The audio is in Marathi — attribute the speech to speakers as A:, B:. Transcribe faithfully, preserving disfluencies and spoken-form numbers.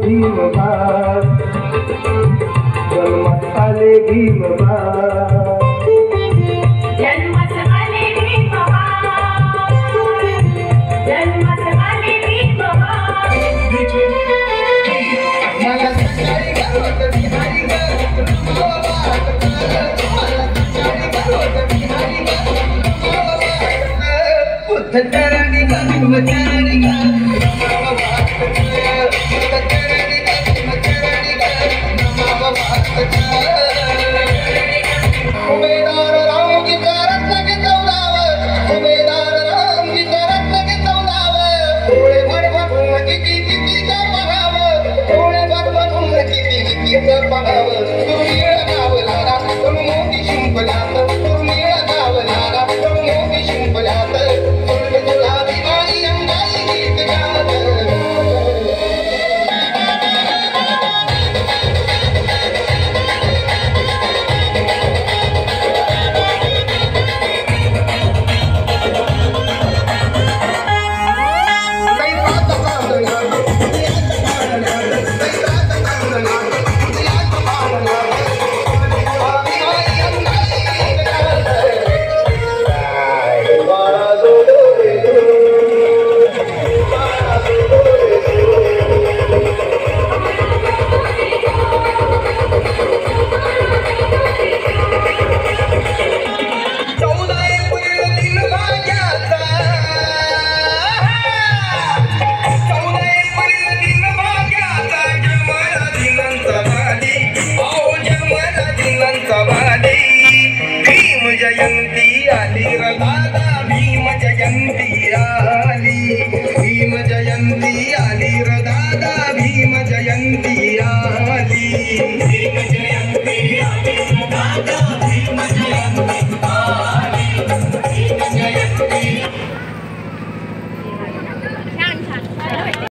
A: भीमबाळ जन्मात आले भीमबाळ
B: जन्मात आले भीमबाळ जन्मात आले भीमबाळ
C: मला सकाळी गावात बिहारी गावात बुद्ध चरणी भीम चरणी उमेदार रामजी करत लगे चौदाव उमेदार रामजी करत लगे चौदाव डोळे भर बघून किती कितीचं बघावं डोळे भर बघून किती कितीचं बघावं दुर्मिळ गावलाला पण मोठी शिंपल्यात दुर्मिळ गावलाला पण मोठी शिंपल्यात फुल गुलाबी बाई अंगाई गीत गात जयंती आली रे दादा भीम जयंती